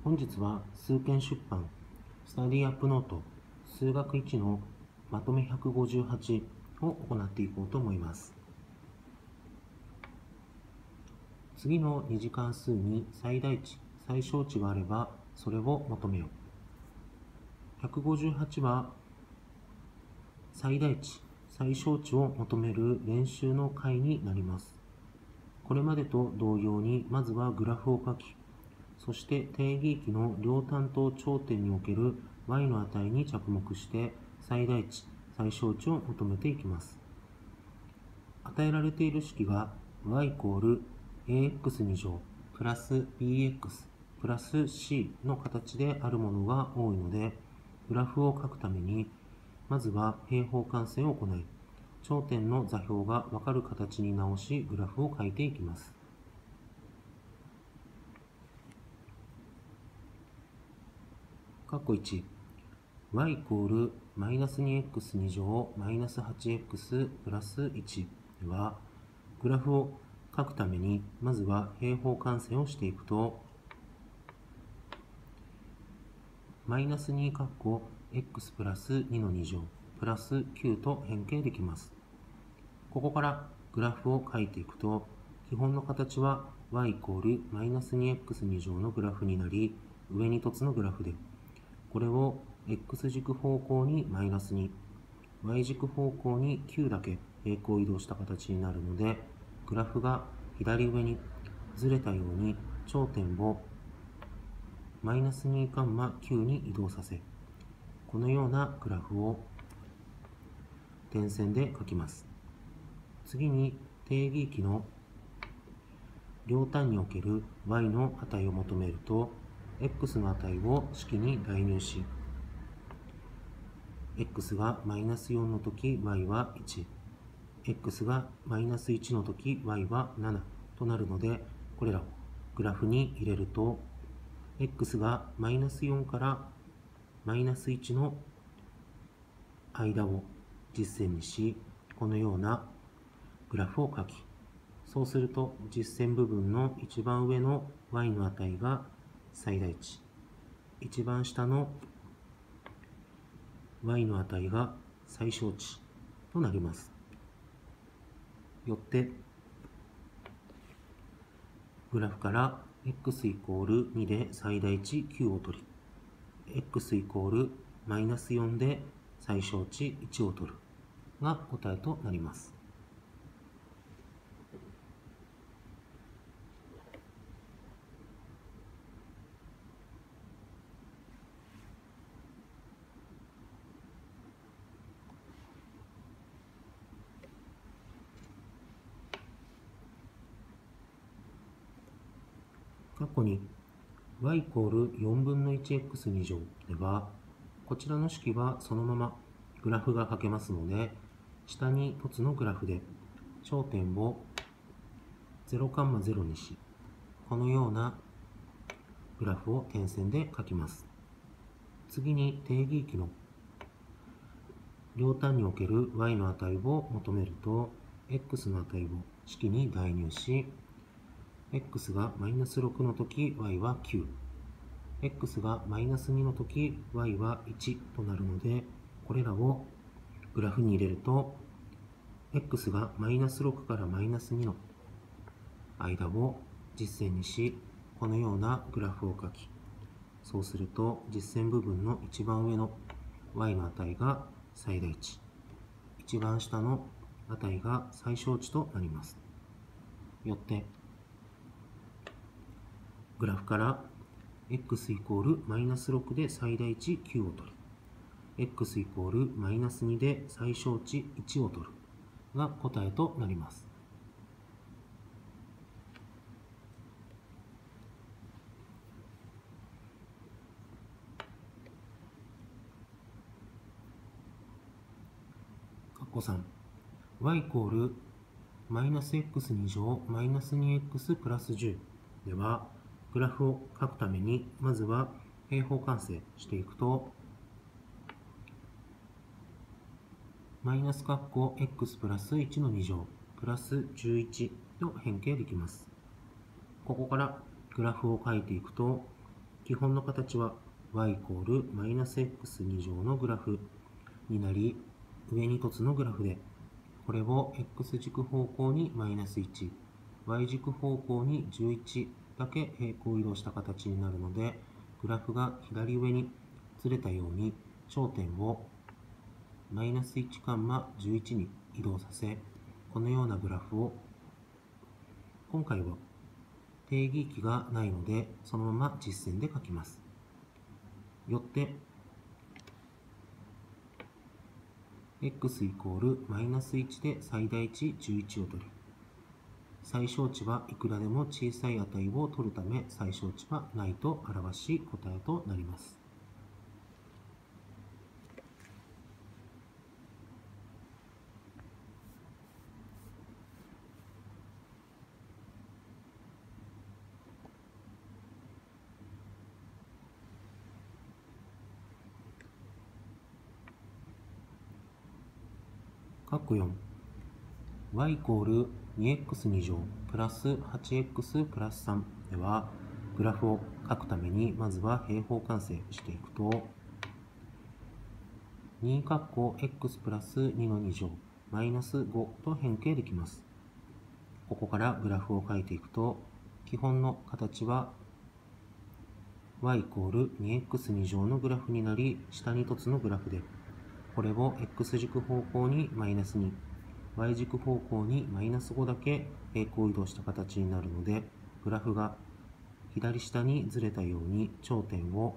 本日は数件出版スタディアップノート数学1のまとめ158を行っていこうと思います。次の2次関数に最大値、最小値があればそれを求めよう。158は最大値、最小値を求める練習の回になります。これまでと同様にまずはグラフを書き、そして定義域の両端と頂点における y の値に着目して最大値、最小値を求めていきます。与えられている式が y イコール ax2 乗プラス bx プラス c の形であるものが多いので、グラフを書くためにまずは平方完成を行い、頂点の座標がわかる形に直しグラフを書いていきます。括弧1、y イコールマイナス 2x2 乗マイナス 8x プラス1では、グラフを書くためにまずは平方完成をしていくと、マイナス2括弧 x プラス2の2乗プラス9と変形できます。ここからグラフを書いていくと、基本の形は y イコールマイナス 2x2 乗のグラフになり、上に凸のグラフで、これを x 軸方向にマイナス2、y 軸方向に9だけ平行移動した形になるので、グラフが左上にずれたように頂点をマイナス2、9に移動させ、このようなグラフを点線で書きます。次に定義域の両端における y の値を求めると、x の値を式に代入し、x がマイナス4のとき y は1、x がマイナス1のとき y は7となるので、これらをグラフに入れると、x がマイナス4からマイナス1の間を実線にし、このようなグラフを書き、そうすると実線部分の一番上の y の値が最大値、一番下の y の値が最小値となります。よってグラフから x イコール2で最大値9を取り、x イコールマイナス4で最小値1を取るが答えとなります。括弧に y イコール4分の 1x2 乗では、こちらの式はそのままグラフが書けますので、下に凸のグラフで頂点を 0,0 にし、このようなグラフを点線で書きます。次に定義域の両端における y の値を求めると、x の値を式に代入し、x がマイナス6のとき y は9、x がマイナス2のとき y は1となるので、これらをグラフに入れると、x がマイナス6からマイナス2の間を実線にし、このようなグラフを書き、そうすると実線部分の一番上の y の値が最大値、一番下の値が最小値となります。よってグラフから x イコールマイナス6で最大値9を取り、x イコールマイナス2で最小値1を取るが答えとなります。括弧3、y イコールマイナス x2 乗マイナス 2x プラス10では、グラフを書くためにまずは平方完成していくと、マイナス括弧 x プラス1の2乗プラス11と変形できます。ここからグラフを書いていくと、 基本の形は y イコールマイナス x2 乗のグラフになり、上に凸のグラフで、これを x 軸方向にマイナス1、y 軸方向に11だけ平行移動した形になるので、グラフが左上にずれたように頂点をマイナス1カンマ11に移動させ、このようなグラフを、今回は定義域がないので、そのまま実線で書きます。よって、x イコールマイナス1で最大値11を取り、最小値はいくらでも小さい値を取るため、最小値はないと表し答えとなります。括弧4、y イコール 2x2 乗プラス 8x プラス3では、グラフを書くためにまずは平方完成していくと、2括弧 x プラス2の2乗マイナス5と変形できます。ここからグラフを書いていくと、基本の形は y イコール 2x2 乗のグラフになり、下に凸のグラフで、これを x 軸方向にマイナス2、y 軸方向にマイナス5だけ平行移動した形になるので、グラフが左下にずれたように頂点を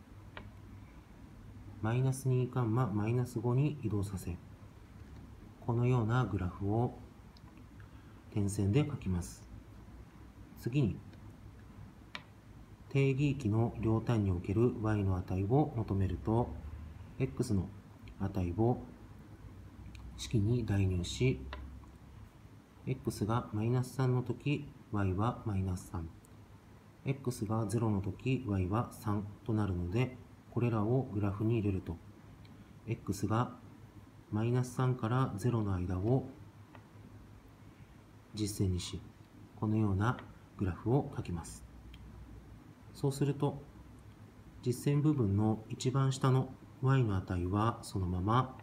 マイナス2カンママイナス5に移動させ、このようなグラフを点線で書きます。次に、定義域の両端における y の値を求めると、x の値を式に代入し、x がマイナス3のとき、y はマイナス3、x が0のとき、y は3となるので、これらをグラフに入れると、x がマイナス3から0の間を実線にし、このようなグラフを書きます。そうすると、実線部分の一番下の y の値はそのまま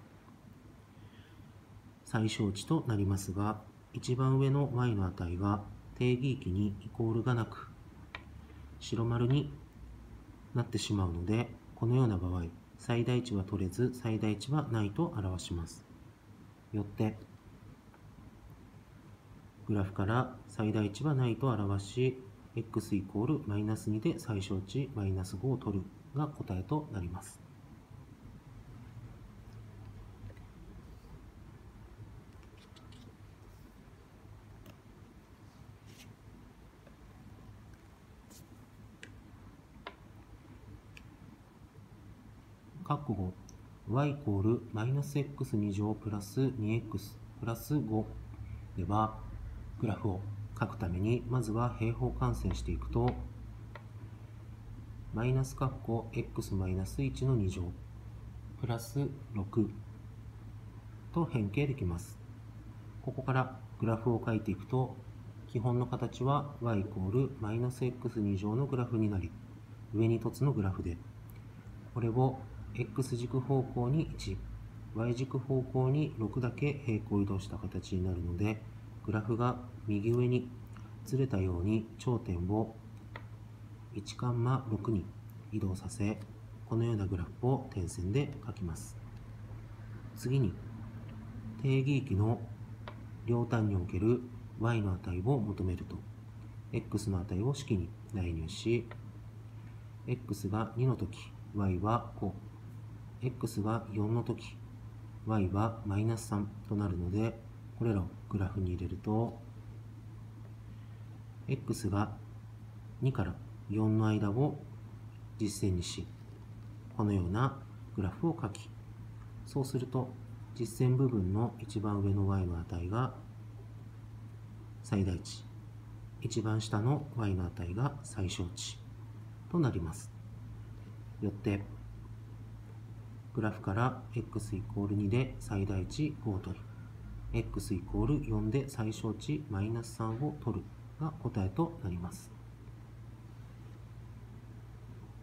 最小値となりますが、一番上の y の値が定義域にイコールがなく、白丸になってしまうので、このような場合、最大値は取れず、最大値はないと表します。よって、グラフから最大値はないと表し、x イコールマイナス2で最小値マイナス5を取るが答えとなります。括弧5、y イコールマイナス x2 乗プラス 2x プラス5では、グラフを書くためにまずは平方完成していくと、マイナス括弧 x マイナス1の2乗プラス6と変形できます。ここからグラフを書いていくと、基本の形は y イコールマイナス x2 乗のグラフになり、上に凸のグラフで、これを x 軸方向に1、y 軸方向に6だけ平行移動した形になるので、グラフが右上にずれたように頂点を1カンマ6に移動させ、このようなグラフを点線で書きます。次に、定義域の両端における y の値を求めると、x の値を式に代入し、x が2のとき、y は5、x が4のとき、y はマイナス3となるので、これらをグラフに入れると、x が2から4の間を実線にし、このようなグラフを書き、そうすると、実線部分の一番上の y の値が最大値、一番下の y の値が最小値となります。よって、グラフから x イコール2で最大値5を取り、x イコール4で最小値マイナス3を取るが答えとなります。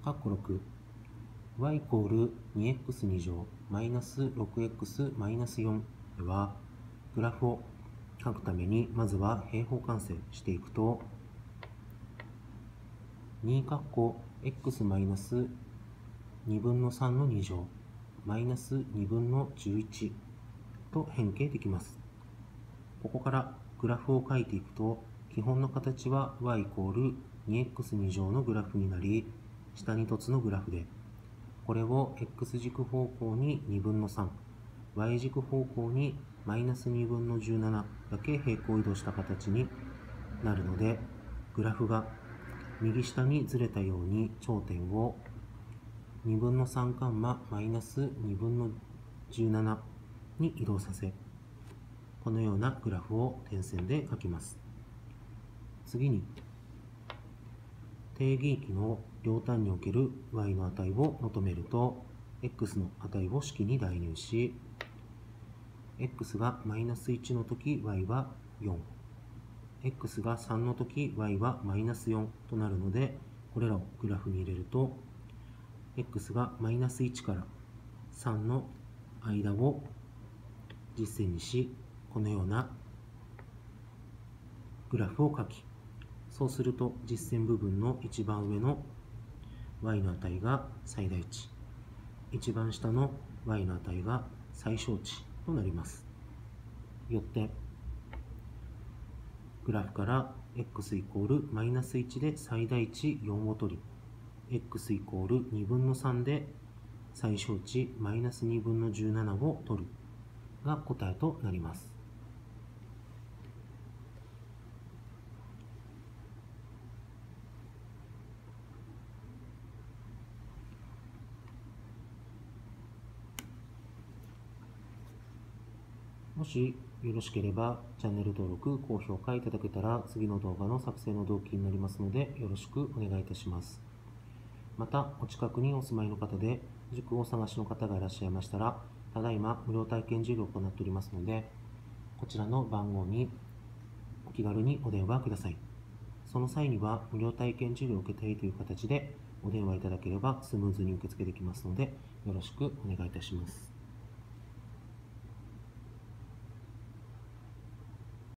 括弧6、y イコール 2x2 乗マイナス 6x マイナス4では、グラフを書くためにまずは平方完成していくと、2括弧 x マイナス2分の3の2乗マイナス2分の11と変形できます。ここからグラフを書いていくと、基本の形は y イコール 2x2 乗のグラフになり、下に凸のグラフで、これを x 軸方向に2分の3、y 軸方向にマイナス2分の17だけ平行移動した形になるので、グラフが右下にずれたように頂点を2分の3カンママイナス2分の17に移動させ、このようなグラフを点線で書きます。次に、定義域の両端における y の値を求めると、x の値を式に代入し、x がマイナス1のとき y は4、x が3のとき y はマイナス4となるので、これらをグラフに入れると、x がマイナス1から3の間を実線にし、このようなグラフを書き、そうすると実線部分の一番上の y の値が最大値、一番下の y の値が最小値となります。よって、グラフから x イコールマイナス1で最大値4を取り、x イコール2分の3で最小値マイナス2分の17を取るが答えとなります。もしよろしければチャンネル登録、高評価いただけたら次の動画の作成の動機になりますのでよろしくお願いいたします。また、お近くにお住まいの方で塾をお探しの方がいらっしゃいましたら、ただいま無料体験授業を行っておりますので、こちらの番号にお気軽にお電話ください。その際には無料体験授業を受けたいという形でお電話いただければスムーズに受付できますのでよろしくお願いいたします。